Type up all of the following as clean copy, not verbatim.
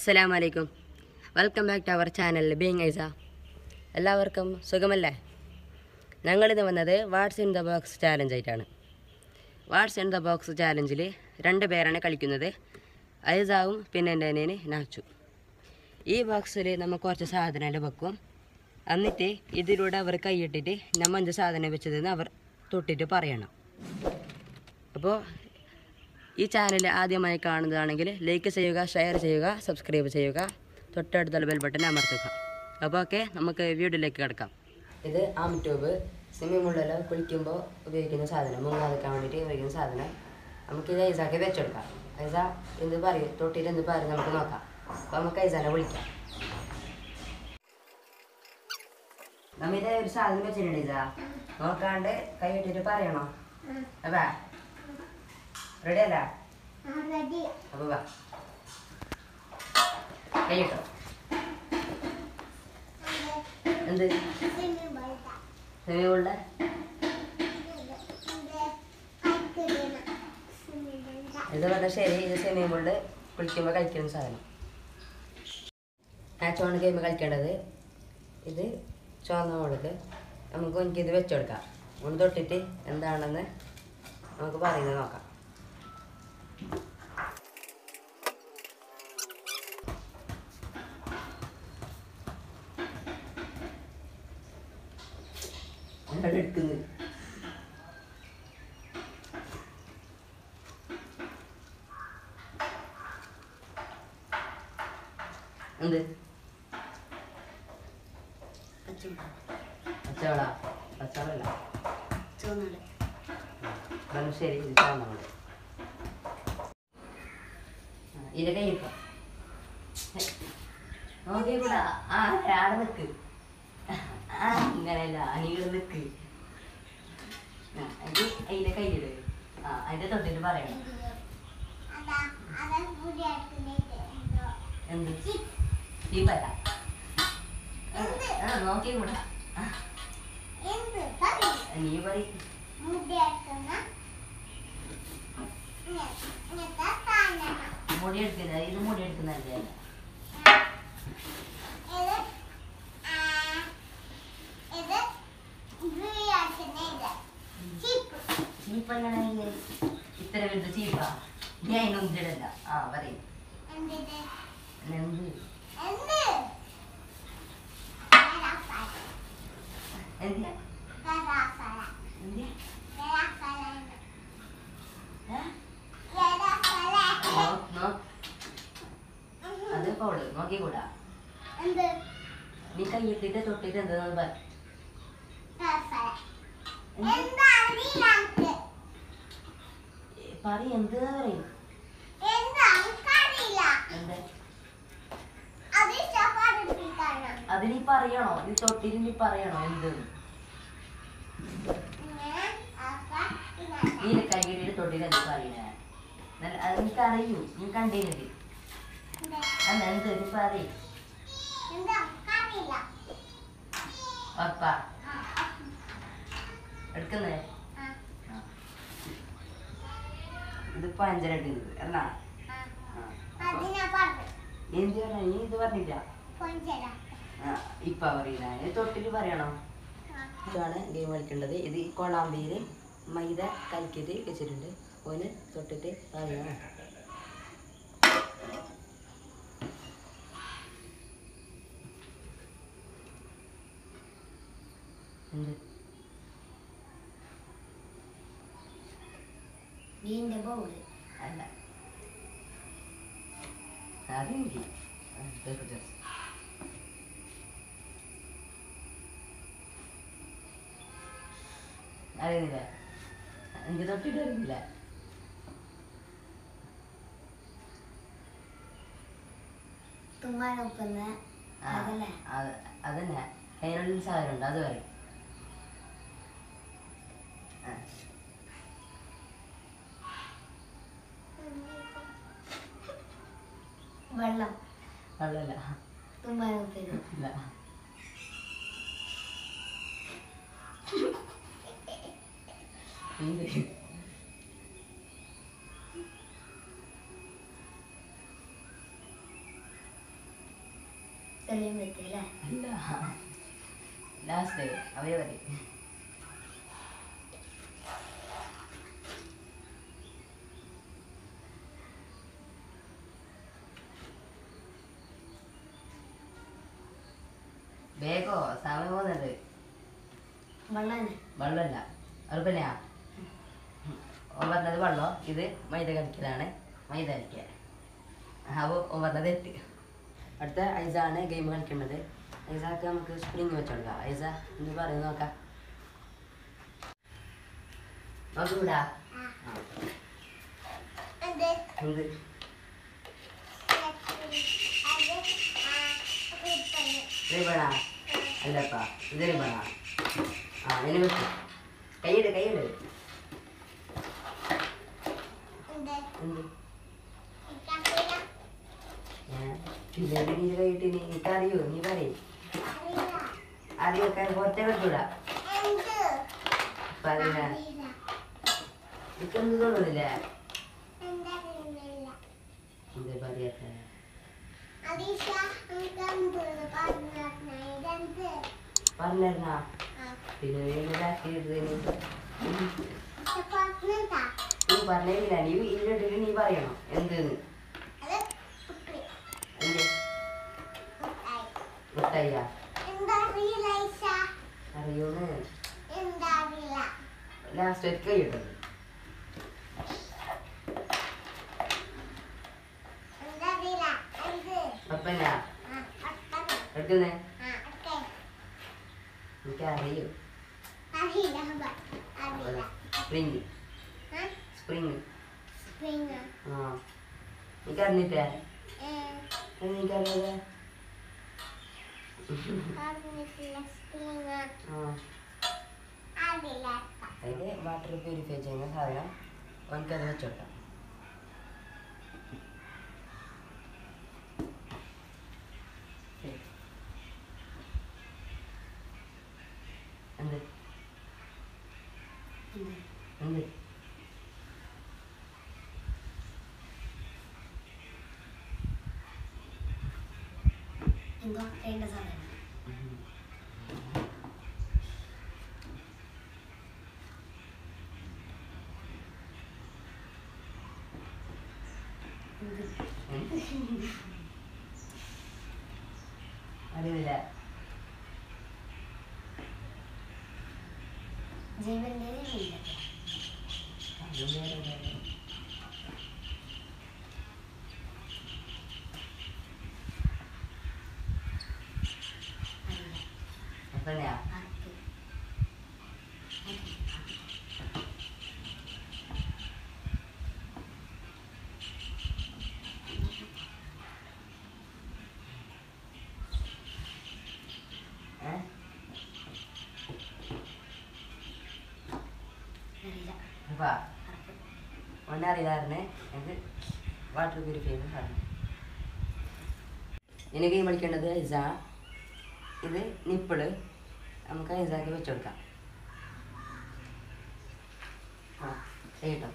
അസ്സലാമു അലൈക്കും. Welcome back to our channel being ഐസ. എല്ലാവർക്കും സുഖമല്ലേ? ഞങ്ങളിത് വന്നത് what's in the box challenge ആയിട്ടാണ്. വാട്സ് ഇൻ ദ ബോക്സ് ചാലഞ്ചിൽ 2 പേരാണ് കളിക്കുന്നത്, ഐസാവും പിന്നെ എൻ്റെ അനിയന് നാച്ചു. ഈ ബോക്സിൽ നമ്മൾ കുറച്ച് സാധനങ്ങൾ വെക്കും, എന്നിട്ട് ഇതിലൂടെ അവർ കൈയിട്ടിട്ട് നമ്മൾ എന്ത് സാധനം വെച്ചതെന്ന് അവർ തൊട്ടിട്ട് പറയണം. അപ്പോൾ ഈ ചാനൽ ആദ്യമായി കാണുന്നതാണെങ്കിൽ ലൈക്ക് ചെയ്യുക, ഷെയർ ചെയ്യുക, സബ്സ്ക്രൈബ് ചെയ്യുക, തൊട്ടടുത്തുള്ള ബെൽ ബട്ടൺ അമർത്തുക. അപ്പോൾ ഓക്കെ, നമുക്ക് വീഡിയോയിലേക്ക് കിടക്കാം. ഇത് ആം ട്യൂബ്, സ്വിമ്മിംഗ് പൂളിൽ കുളിക്കുമ്പോൾ ഉപയോഗിക്കുന്ന സാധനം, മുങ്ങാതിക്കാൻ വേണ്ടിയിട്ട് ഉപയോഗിക്കുന്ന സാധനം. നമുക്കിത് ഐസാക്ക് വെച്ചെടുക്കാം. ഐസ എന്ത് പറയും, തൊട്ടിട്ട് എന്ത് പറയും നമുക്ക് നോക്കാം. അപ്പോൾ നമുക്ക് ഐസാനെ വിളിക്കാം. നമ്മിത് ഒരു സാധനം വെച്ചിട്ടുണ്ട് ഐസ, നോക്കാണ്ട് കൈ ഇട്ടിട്ട് പറയണോ? അപ്പാ റെഡി അല്ല? അപ്പൊ വാ, കൈട്ടോ. എന്ത് സ്വിമ്മിംഗ് പൂളിന്റെ ഇത് പറഞ്ഞാൽ ശരി. ഇത് സ്വിമ്മിംഗ് പൂളിൽ കുളിക്കുമ്പോൾ കളിക്കുന്ന സാധനം. ആ ചോണ ഗെയിം കളിക്കേണ്ടത്. ഇത് ചുവന്ന മുളക്. നമുക്ക് എനിക്കിത് വെച്ചുകൊടുക്കാം. ഒന്ന് തൊട്ടിട്ട് എന്താണെന്ന് നമുക്ക് പറയുന്നത് നോക്കാം. എടുക്കുന്നത് എന്ത് പച്ചവള? പച്ചവളല്ല, ശരി. ഇത് ചുവന്നുണ്ട്. ഇതിന്റെ കൈ ഇപ്പൊ നോക്കിക്കൂടാ. ആടെ നിക്ക്, ഇങ്ങനെയല്ല, അനികൾ നിക്ക്. അത് അതിന്റെ കയ്യില് അതിന്റെ തൊട്ടിട്ട് പറയണം. എന്ത് ചീപ്പല്ല? നോക്കിക്കൂടാ. നീ പറയും മുടി എടുക്കുന്ന. ഇത് മുടി എടുക്കുന്നല്ലേ? ചീപ്പല്ലാണെങ്കിൽ ഇത്ര വലുത് ചീപ്പാ? ഞാൻ അതിനൊന്നും ഇടല്ല. പറയും. അത് പോള് നോക്കിക്കൂടാ. നീ കൈയിട്ടിട്ട് തൊട്ടിട്ട് എന്താന്ന് പറ. എന്ത് പറയും? അത് നീ പറയണോ? നീ തൊട്ടിട്ട് നീ പറയണോ എന്ത്? നീ കൈയിട്ടിട്ട് തൊട്ടിട്ട് എന്ത് പറയണേ? അത് എനിക്കറിയൂ, നീ കണ്ടിരുന്നത്. എന്ത് നീ പറയും? ഉറപ്പാ എടുക്കുന്നേ? ഇതിപ്പോ 5 ഇട്ടത് എന്നാ? എന്ത് പറഞ്ഞ? നീ ഇത് പറഞ്ഞില്ല. ഇപ്പൊ പറയില്ല, തൊട്ടിട്ട് പറയണോ? ഇതാണ് ഗെയിം കളിക്കേണ്ടത്. ഇത് കൊളാമ്പിയിൽ മൈദ കലക്കിയിട്ട് വെച്ചിട്ടുണ്ട്. ഓന് തൊട്ടിട്ട് പറയണം. എന്ത് അല്ല, അറിയില്ല. അറിയുന്നില്ല, എനിക്ക് തൊട്ടിട്ട് അറിയില്ല. അതന്നെ അതിനുള്ള സാധനം ഉണ്ട്, അത് പറയും. വെള്ളം വെള്ളമല്ല, തുമ്മാനൊപ്പില്ല. തെളിയാൻ പറ്റില്ല. അല്ല ലാസ്റ്റ് അവയെ പറയും. വേഗോ സമയം പോകുന്നത്. വെള്ളാണ്. വെള്ളമല്ല ഉറപ്പന്നെയാ. ഓൻ പറഞ്ഞത് വെള്ളം, ഇത് മൈദ കളിക്കലാണ്. മൈദ കളിക്കുക. അപ്പോൾ ഓൻ പറഞ്ഞത് എട്ട്. അടുത്ത ഐസാണ് ഗെയിം കളിക്കേണ്ടത്. ഐസാക്ക് നമുക്ക് സ്പ്രിങ് വെച്ച് കൊടുക്കാം. ഐസ എന്ത് പറയുന്നത് നോക്കാം. നോക്കൂടാ. എന്ത് റിബണാ? അല്ലപ്പാ, ഇത് റിബണാ. ആ ഇനി വെച്ചു. കൈയിട് കൈയിട്. എന്ത് പിന്നെ നീ കൈയിട്ട് എനിക്കറിയോ? നീ പറയും. അറിയൊക്കെ പുറത്തെ വെച്ചൂടാ. പറയാ എനിക്കൊന്നും തോന്നുന്നില്ല. എന്താ പറയാത്ത? പറഞ്ഞാ പിന്നെ നീ പറഞ്ഞില്ല. നീ ഇല്ലിട്ടിട്ട് നീ പറയണം എന്തെന്ന്. എന്ത് മുട്ടായിയ അറിയോന്ന്? ലാസ്റ്റ് ഒരു കൈ ഇട്ടത്. അപ്പല്ല എടുക്കുന്നേ. എനിക്കറിയോ? Spring spring. ആ എനിക്കറിഞ്ഞിട്ടേ. എനിക്കറിയാതെ അതിൽ വാട്ടർ പ്യൂരിഫൈ ചെയ്യുന്ന സാധനം എനിക്കത് വെച്ചോട്ടാം. എന്ത് എന്ത് എന്തോ വേണ്ട സാധനം. അറിയില്ല. ജീവന്റെ ഇല്ല. അപ്പന്നെയാ ഒന്നറിയാറിനെ എനിക്ക് വാട്ടർ പ്യൂരിഫൈ ചെയ്യുന്ന സാധനം. ഇനി ഗെയിം കളിക്കേണ്ടത് ഐസ. ഇത് നിപ്പിള് നമുക്ക് ഐസാക്കി വെച്ച് കൊടുക്കാം. ആ കേട്ടോ.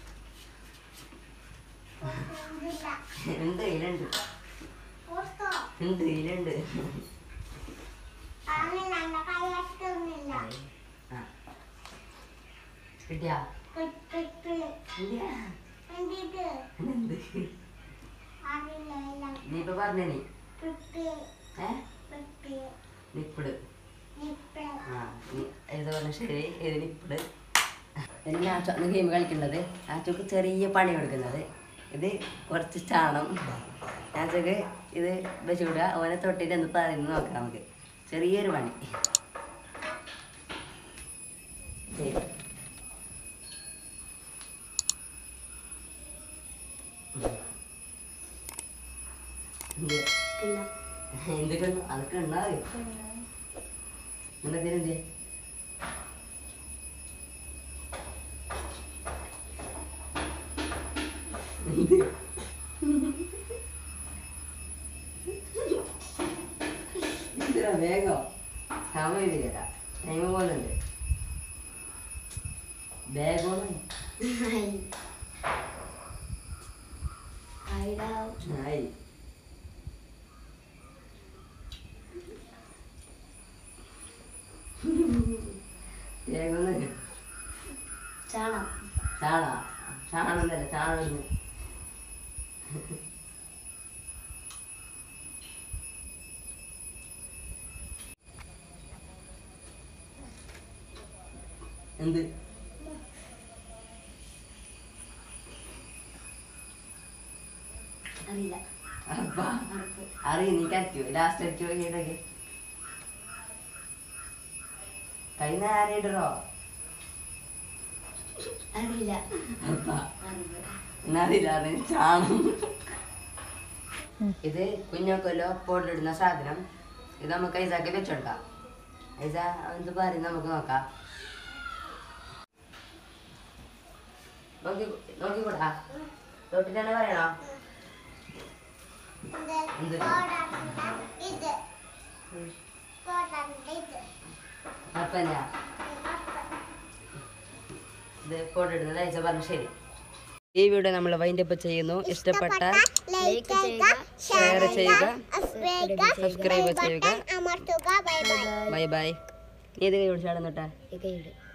ഉണ്ട് ഇതിലുണ്ട്. ഉണ്ട് ഇതിലുണ്ട്. ആ കിട്ടിയാ? നീ ഇപ്പൊ പറഞ്ഞ നീ നിപ്പിട്. ആ ഏത് പറഞ്ഞ ശരി. ഏത് നിപ്പിട്. ഞാൻ ഗെയിം കളിക്കുന്നത് ആച്ചോക്ക് ചെറിയ പണി കൊടുക്കുന്നത്. ഇത് കുറച്ച് ചാണം ആച്ചോക്ക് ഇത് വെച്ച് വിടുക. ഓനെ തൊട്ടിട്ട് എന്ത് പറയുന്നത് നോക്കാം നമുക്ക്. ചെറിയൊരു പണി. എന്തൊക്കെ അതൊക്കെ ഉണ്ടാവും. എന്തൊക്കെ എന്ത് എന്തിനാ വേഗം സമയം ഇല്ല. ടൈം പോകുന്നുണ്ട്. വേഗം ആയി. ചാടുന്നു. എന്ത് അറിയില്ല. അറിയ നീ കറ്റു ലാസ്റ്റ് അടിച്ചു കഴിഞ്ഞിട്ടൊക്കെ കൈ നേരിടറോ അറിയില്ല. എന്നറിയില്ല ചാണം. ഇത് കുഞ്ഞൊക്കെല്ലോ പോട്ടിലിടുന്ന സാധനം. ഇത് നമുക്ക് ഐസാക്കി വെച്ചെടുക്കാം. ഐസ എന്ത് പറയും നമുക്ക് നോക്കാം. നോക്കിക്കൂടാ തൊട്ടിട്ട് തന്നെ പറയണോ? എന്ത് അപ്പല്ല ഇത് ഫോട്ടോ ഇടുന്നത് ഐസ പറഞ്ഞു. ശരി, ഈ വീഡിയോ നമ്മൾ വൈൻഡപ്പ് ചെയ്യുന്നു. ഇഷ്ടപ്പെട്ട ലൈക്ക് ചെയ്യുക, ഷെയർ ചെയ്യുക, സബ്സ്ക്രൈബ് ചെയ്യുക. Bye bye. നീ ഇത് കൈ പിടിച്ചാടുന്നോട്ടെ. ചെയ്യുക.